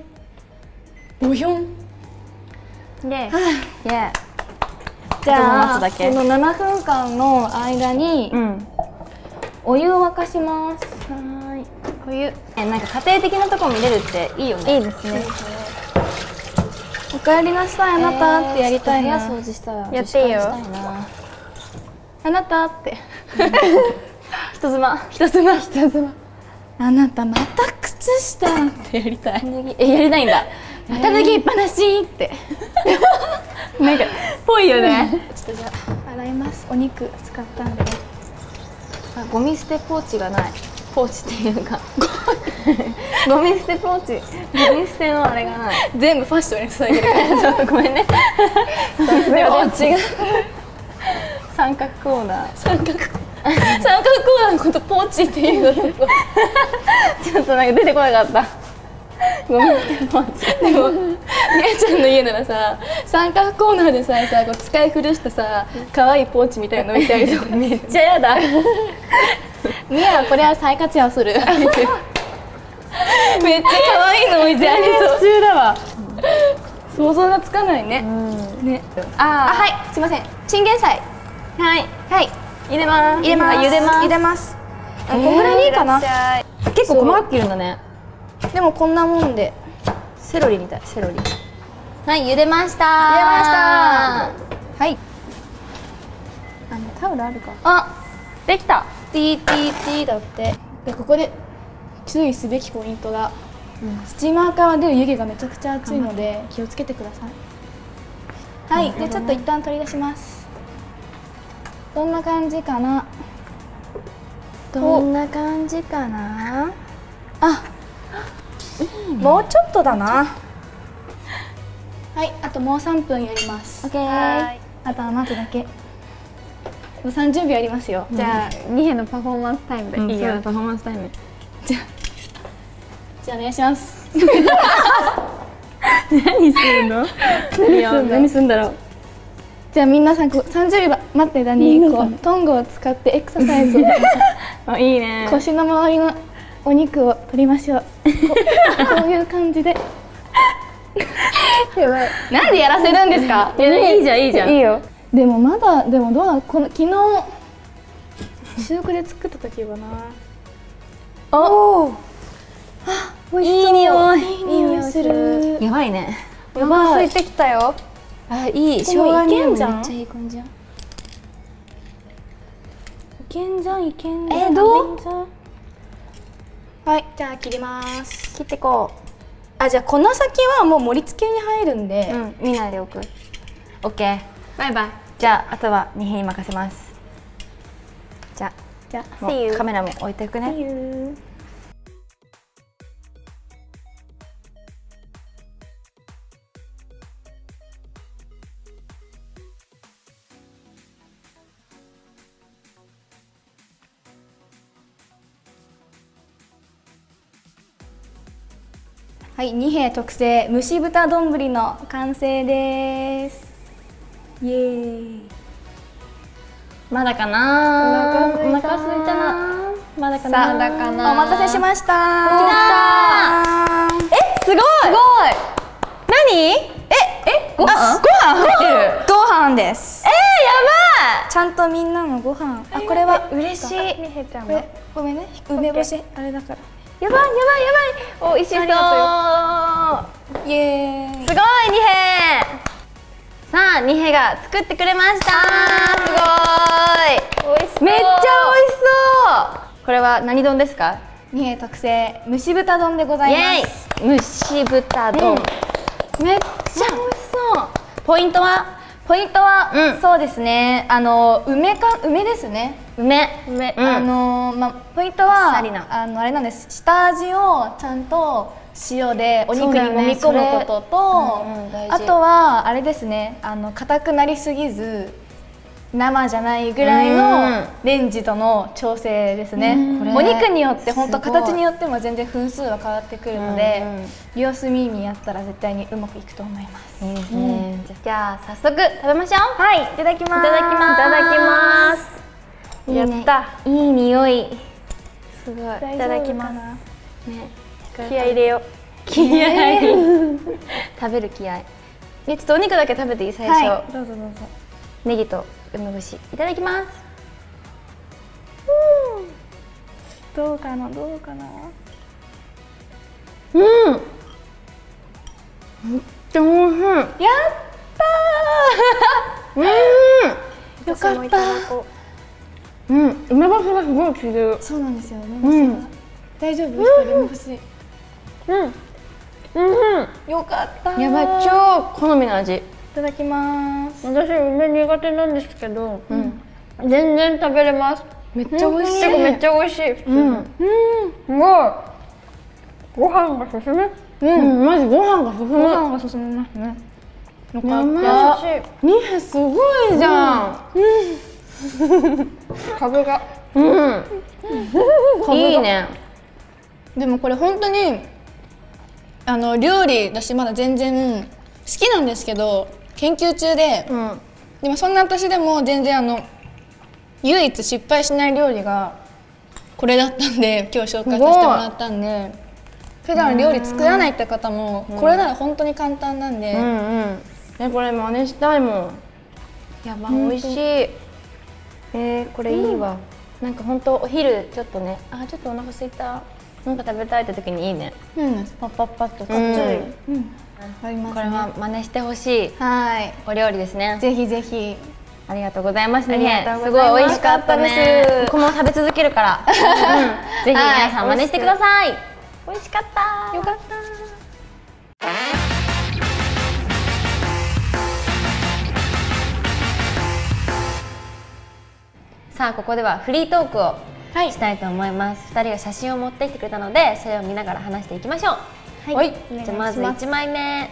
ボヒョン。 イエイ。イエイ。 じゃあ待つだけ。 このななふんかんの間にうんお湯を沸かします。 はい。お湯。え、なんか家庭的なとこ見れるっていいよね。 いいですね。おかえりなさいあなたってやりたいな。 部屋掃除したらやっていいよ。 したいな。 あなたって人妻。 人妻人妻。あなたまた靴下ってやりたい。 え、やりたいんだ。 また脱ぎっぱなしってなんかぽいよね。 ちょっとじゃあ洗います。お肉使ったんでね。 あ、ゴミ捨てポーチがない。ポーチっていうかゴミ捨てポーチ、ゴミ捨てのあれがない。 全部ファッションにつなげるからちょっとごめんね。ポーチが三角コーナー。 三角三角コーナーのことポーチっていうのすごいちょっとなんか出てこなかった。ゴミ捨てポーチ。 でもみやちゃんの家ならさ、三角コーナーでさえさ、こう使い古したさ可愛いポーチみたいなの置いてあるとかめっちゃやだ。みやはこれは再活用する。めっちゃ可愛いの置いてありそう。 普通だわ。 想像がつかないね。ね。ああ、はい、すみません。チンゲン菜。 はい。 はい。 入れます。 入れます。 茹でます。 入れます。こんぐらいでいいかな。 結構細かく切るんだね。 でもこんなもんで。 セロリみたい。セロリ。はい、茹でました。 茹でました。はい。 あ、タオルあるか。 あ、 できた。 ティーティーティーだって。で、ここで注意すべきポイントが、スチーマーから出る湯気がめちゃくちゃ熱いので気をつけてください。はい。で、ちょっと一旦取り出します。どんな感じかな。 どんな感じかな。 あ、もうちょっとだな。はい、あともうさんぷんやります。 オッケー。 あとは待つだけ。もうさんじゅうびょうやりますよ。 じゃあにへのパフォーマンスタイムでいいよ。パフォーマンスタイム。 じゃあじゃあお願いします。 何するの？ 何すん何すんだろう。じゃあ皆さんこうさんじゅうびょう待って間にこうトングを使ってエクササイズをあ、いいね。 腰の周りのお肉を取りましょう。こう、こういう感じで。なんでやらせるんですか？ いや、いいじゃんいいじゃん。 いいよ。でもまだでもどうなの、この昨日収録で作った時はな。おお。あ、美味しそう。いい匂い。いい匂いする。 やばいね。 やばい。 空いてきたよ。あ、いい。生もう姜いけんじゃん。 めっちゃいい感じじゃん。いけんじゃんいけんじゃん。 え、どう？ はい、じゃあ切ります。 切ってこう。 あ、じゃあこの先はもう盛り付けに入るんで、 うん、見ないでおく。オッケー。バイバイ。じゃああとはにへんに任せます。じゃあじゃあもうカメラも置いておくね。 はい、にへい特製蒸し豚丼の完成です。イエーイ。 まだかな。お腹空いたな。まだかな。 まだかな。お待たせしました。 来たー。え、すごい。すごい。何？え、え、ご飯？ご飯入ってる。 ご飯です。 えー、やばい。 ちゃんとみんなのご飯。あ、これは嬉しい。 これごめんね。梅干しあれだから。 やばいやばいやばい。美味しそう。 イエーイ。 すごいにへい。さあにへいが作ってくれました。すごい。美味しそう。めっちゃ美味しそう。これは何丼ですか？ にへい特製蒸し豚丼でございます。 イエーイ。蒸し豚丼。めっちゃ美味しそう。ポイントは？ ポイントは、 うん、 そうですね。あの梅か梅ですね。 梅。梅。 あのまあポイントはあのあれなんです。下味をちゃんと塩でお肉に揉み込むことと、あとはあれですね。あの硬くなりすぎず生じゃないぐらいのレンジとの調整ですね。お肉によって本当形によっても全然分数は変わってくるので、様子見にやったら絶対にうまくいくと思います。 いいですね。じゃあ早速食べましょう。 はい、いただきます。 いただきます。いただきます。やった。いい匂い。すごい。 いただきます。 ね。 気合い入れよう。 気合い。食べる気合い。え、ちょっとお肉だけ食べていい？最初。 はい、どうぞどうぞ。 ネギと梅干しいただきます。 どうかなどうかな。 うん。めっちゃおいしい。やったー。うん。 よかった。 うん、梅干しがすごい効いてる。 そうなんですよね。うん、大丈夫？一人梅干し。 うん。うん。 よかった。 やばい、超好みの味。いただきます。 私梅苦手なんですけど、うん、全然食べれます。 めっちゃ美味しい。 めっちゃ美味しい。うん。うん。すごい。ご飯が進む。うん、マジご飯が進む。 ご飯が進みますね。よかった。 ミヘすごいじゃん。 株が。 うん。いいね。 でもこれ本当にあの料理だしまだ全然好きなんですけど研究中で、うん、でもそんな私でも全然あの唯一失敗しない料理がこれだったんで今日紹介させてもらったんで、普段料理作らないって方もこれなら本当に簡単なんで、うんうん、 ね、これ真似したいもん。やば、美味しい。えー、これいいわ。うん、なんか本当お昼ちょっとね、あ、ちょっとお腹空いた、なんか食べたいって時にいいね。 うん、パッパッパッとかっちり。うん、 ありますね。これは真似してほしい。はい。お料理ですね。 ぜひぜひ。 ありがとうございますね。すごい美味しかったね。このまま食べ続けるから。ぜひ皆さん真似してください。美味しかった。 よかった。 さあここではフリートークをしたいと思います。ふたりが写真を持ってきてくれたのでそれを見ながら話していきましょう。はい。じゃあまずいちまいめ。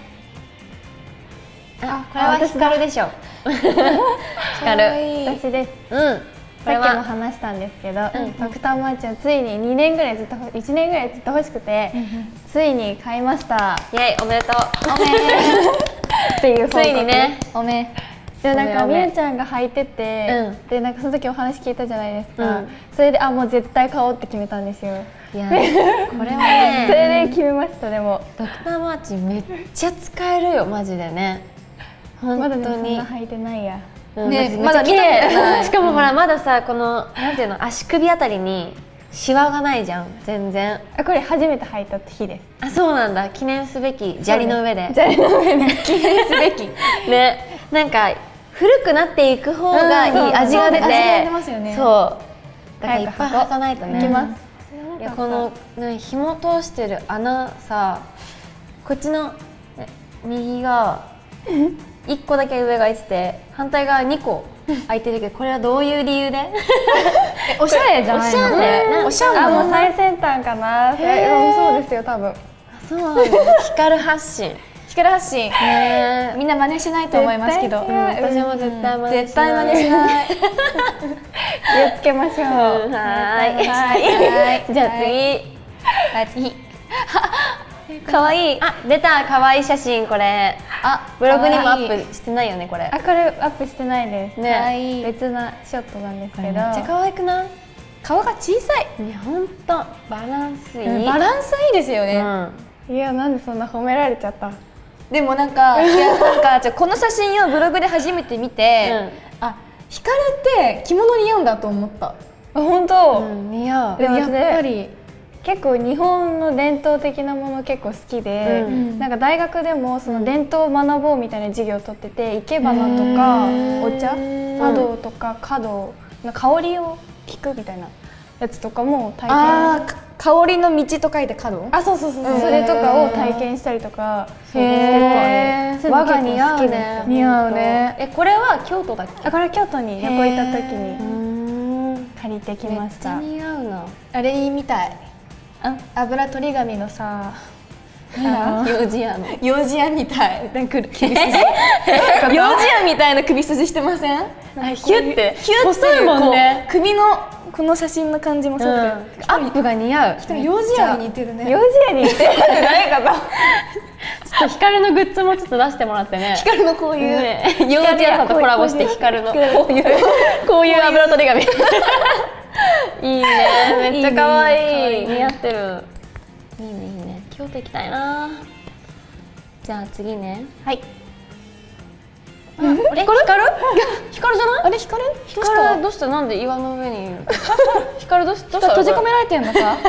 あ、これはヒカルでしょ。ヒカル。 私です。うん。さっきも話したんですけど、ドクターマーチをついににねんぐらいずっといちねんぐらいずっと欲しくて、ついに買いました。 イエイ、おめでとう。 おめっていうついにね。 おめ。でなんかみゆちゃんが履いてて、でなんかその時お話聞いたじゃないですか。それであもう絶対買おうって決めたんですよ。 いやこれはね。 それで決めましたでも。 ドクターマーチめっちゃ使えるよマジでね。 本当に。まだ履いてないや。 ね、まだ綺麗。しかもほらまださこのなんていうの足首あたりにシワがないじゃん全然。 あこれ初めて履いた日です。 あそうなんだ。記念すべき砂利の上で。 砂利の上で記念すべきね。なんか古くなっていく方がいい味が出て。そうだからいっぱい履かないとね。 いきます。 いやこのね紐通してる穴さこっちの右がいっこだけ上が開いてて反対側にこ開いてるけどこれはどういう理由で？ おしゃれじゃないの？おしゃれ。あもう最先端かな。そうですよ多分。 そうなんだ。光発信。 光発信。みんな真似しないと思いますけど。 私も絶対真似しない。 絶対真似しない。気をつけましょう。 はい。じゃあ次。次。かわいい。あ出たかわいい写真これ。あブログにもアップしてないよねこれ。 あこれアップしてないですね。別なショットなんですけど。めっちゃ可愛くない？ 顔が小さい。 いや本当バランスいい。 バランスいいですよね。 いやなんでそんな褒められちゃった。 でもなんかいやなんかじゃこの写真をブログで初めて見て、あヒカルって着物似合うんだと思った。あ本当。 似合う。 でもやっぱり。結構日本の伝統的なもの結構好きで、うん、なんか大学でもその伝統を学ぼうみたいな授業を取ってて、生け花とかお茶、茶道とか華道、香りを聞くみたいなやつとかも体験。 あ香りの道と書いて華道。 あそうそうそうそう、それとかを体験したりとかしてて、 和が似合うね。 似合うね。 えこれは京都だっけ？ あこれ京都に旅行行った時に借りてきました。 めっちゃ似合うな。 あれいいみたい。油取り紙のさ、 幼児屋の幼児屋みたい。なんか首筋。幼児屋みたいな首筋してません？ ヒュってヒュっていうもんね。首のこの写真の感じもそうだ。 アップが似合う。 一人幼児屋に似てるね。 幼児屋に似てる誰かと。 ちょっとヒカルのグッズもちょっと出してもらってね。 ヒカルのこういう幼児屋さんとコラボしてヒカルのこういうこういう油取り紙。いいね、めっちゃ可愛い。似合ってる。いいねいいね。京都行きたいな。じゃあ次ね。 はい。 あれ光る光じゃない？ あれ光る？ 光どうした？なんで岩の上にいる？光どうした？ 閉じ込められてんのか？やば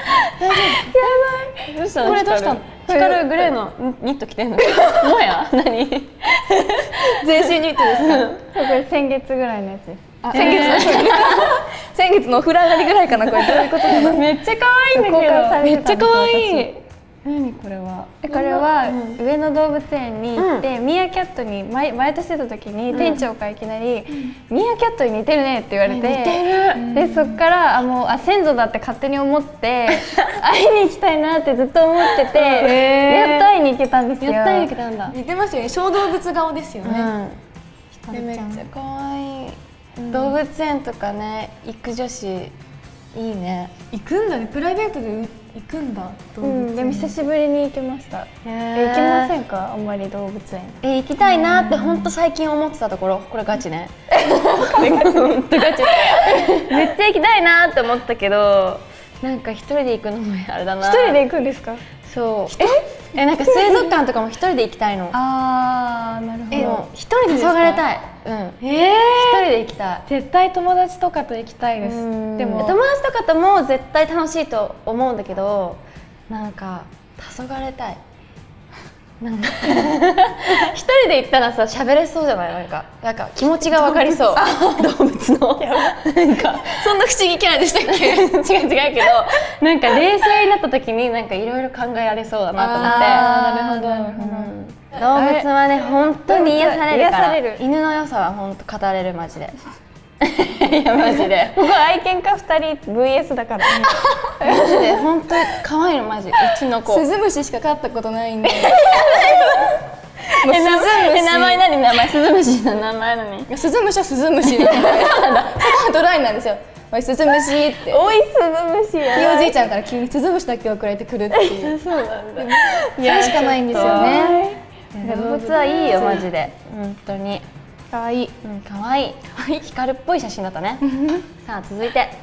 い。どうしたの？ これどうしたの？ 光グレーのニット着てんの？もや？何？全身ニットですか？ これ先月ぐらいのやつです。 先月先月のお風呂上がりぐらいかな。これどういうことなの？ めっちゃ可愛いんだけど。 めっちゃ可愛い。 何これは？これは上野動物園に行ってミーアキャットにバイトしてた時に店長からいきなりミーアキャットに似てるねって言われて、でそっからあもうあ先祖だって勝手に思って会いに行きたいなってずっと思ってて、やっと会いに行けたんですよ。 やっと会いに行けたんだ。 似てますよね。小動物顔ですよね。 めっちゃ可愛い。 動物園とかね行く女子いいね。 行くんだね。プライベートで行くんだ。 うん、でも久しぶりに行きました。え行きませんか？あんまり動物園。 え行きたいなって本当最近思ってたところ。これガチね。これガチ本当ガチ。めっちゃ行きたいなって思ってたけど、なんか一人で行くのもあれだな。 一人で行くんですか？ そう。ええなんか水族館とかも一人で行きたいの。 ああなるほど。 一人で急がれたい。うん。ええ一人で行きたい。 絶対友達とかと行きたいです。 でも友達とかとも絶対楽しいと思うんだけど、なんか黄昏れたい。なんか一人で行ったらさ喋れそうじゃない？なんかなんか気持ちが分かりそう。動物のなんかそんな不思議キャラでしたっけ？違う違うけど、なんか冷静になった時になんかいろいろ考えられそうだなと思って。 なるほどなるほど。動物はね本当に癒されるから。 癒される。 犬の良さは本当語れるマジで。いやマジで。 ここ愛犬家二人 ブイエス だから。 マジで本当に可愛いのマジ。うちの子。 スズムシしか飼ったことないんで。 え名前何？名前スズムシの名前何？ スズムシはスズムシ。そうなんだ。そこはドライなんですよ。おいスズムシって。 おいスズムシや。 ひいおじいちゃんから急にスズムシだけ送られてくるっていう。 そうなんだ。 それしかないんですよね。 動物はいいよマジで。本当に。 可愛い。 うん可愛い。光っぽい写真だったね。さあ続いて。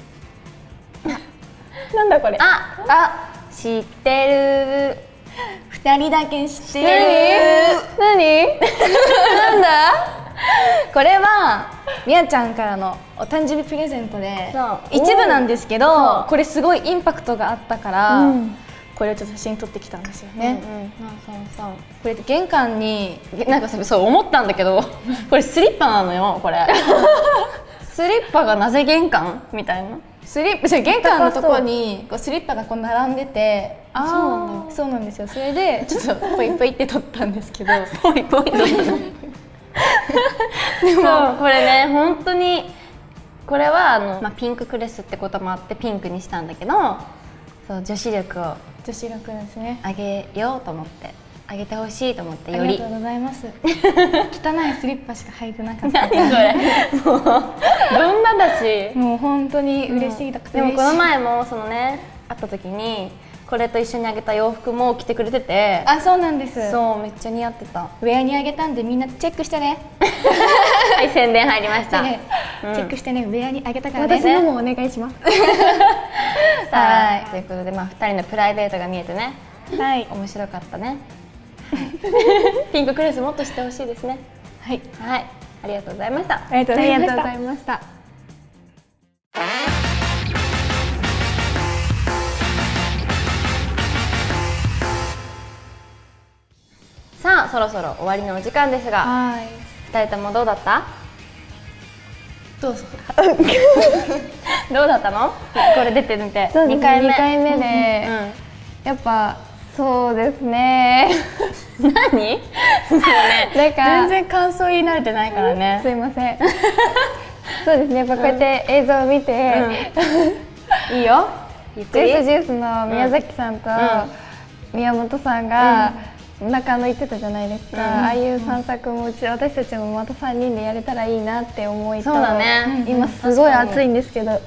なんだこれ？ ああ知ってる。 二人だけ知ってる。 何？ なんだ？これはみやちゃんからのお誕生日プレゼントで一部なんですけど、これすごいインパクトがあったから、うん、これをちょっと写真撮ってきたんですよね。これ玄関になんかそう思ったんだけど、これスリッパなのよこれ。スリッパがなぜ玄関みたいな。 スリッパじゃ玄関のところにこうスリッパがこう並んでて、 あそうなんだ。 そうなんですよ。それでちょっとポイポイって撮ったんですけど、 ポイポイ撮ったの。でもこれね本当にこれはあの、まあ、ピンククレスってこともあってピンクにしたんだけど、そう女子力を女子力ですね上げようと思って上げてほしいと思ってより。 ありがとうございます。汚いスリッパしか履いてなかった。 何それ。もうどんなだし。 もう本当に嬉しいだくて。 でもこの前もそのね会った時にこれと一緒にあげた洋服も着てくれてて。 あ、そうなんです。 そうめっちゃ似合ってた。 ウェアにあげたんでみんなチェックしてね。 はい宣伝入りました。 ねうん、チェックしてねウェアにあげたからね。 私のもお願いします。 はい、ということでまあふたりのプライベートが見えてね。 はい。 面白かったね。ピンククレスもっと知ってほしいですね。 はい。 はい。ありがとうございました。 ありがとうございました。 さあそろそろ終わりのお時間ですが、 はい。 ふたりともどうだった？ どうぞ。 どうだったの？これ出てみて。 にかいめ。にかいめで、やっぱそうですね。 何？そうね。 なんか全然感想言い慣れてないからね。 すいません。そうですね。やっぱこうやって映像を見て、 いいよ。 ジュースジュースの宮崎さんと宮本さんが中野行ってたじゃないですか。ああいう散策もうち私たちもまたさんにんでやれたらいいなって思いと、 そうだね。 今すごい暑いんですけど。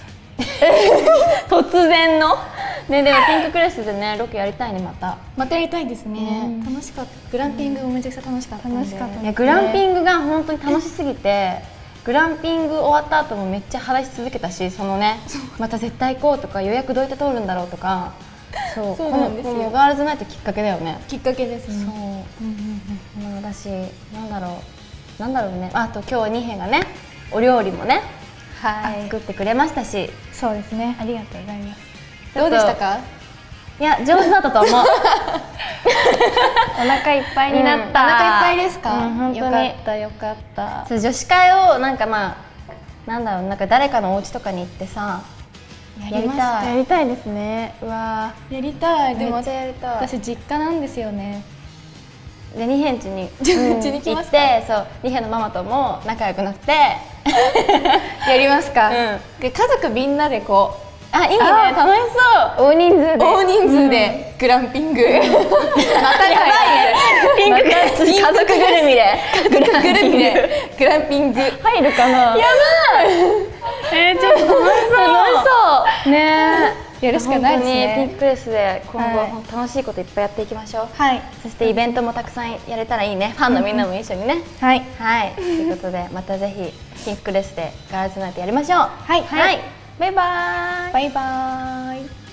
突然の。ねでもピンククレスでねロケやりたいねまた。 またやりたいですね。楽しかった。グランピングもめちゃくちゃ楽しかった。 楽しかった。 いやグランピングが本当に楽しすぎて、グランピング終わった後もめっちゃ話し続けたし、そのねまた絶対行こうとか予約どうやって通るんだろうとかそうそうなんですよ。 このガールズナイトきっかけだよね。 きっかけですね。 そう、うんうん、だし、なんだろう、なんだろうね。あと今日にへんがね、お料理もね、はい、作ってくれましたし、 そうですね。ありがとうございます。 どうでしたか？ いや、上手だったと思う。 お腹いっぱいになった。 うん、お腹いっぱいですか？ うん、本当によかったよかった。 そう、女子会をなんかまあなんだろう、なんか誰かのお家とかに行ってさ、やりたい。 やりたいですね。うわやりたい。でもめっちゃやりたい。 私実家なんですよね。 でにへんちに行って、そうにへんのママとも仲良くなって。 やりますか？ うん、 で家族みんなでこう。 あ、いいね、楽しそう。 大人数で大人数でグランピング。またやばいね。 ピンク家族ぐるみでグラぐるみでグランピング入るかな。やばい。えー、ちょっと楽しそう。 楽しそうね。 やるしかないですね。 ピンクプレスで今後楽しいこといっぱいやっていきましょう。 はい。 そしてイベントもたくさんやれたらいいね。ファンのみんなも一緒にね。 はい。 はい。ということでまたぜひピンクプレスでガールズナイトやりましょう。 はい。 はい。バイバーイ。 バイバーイ。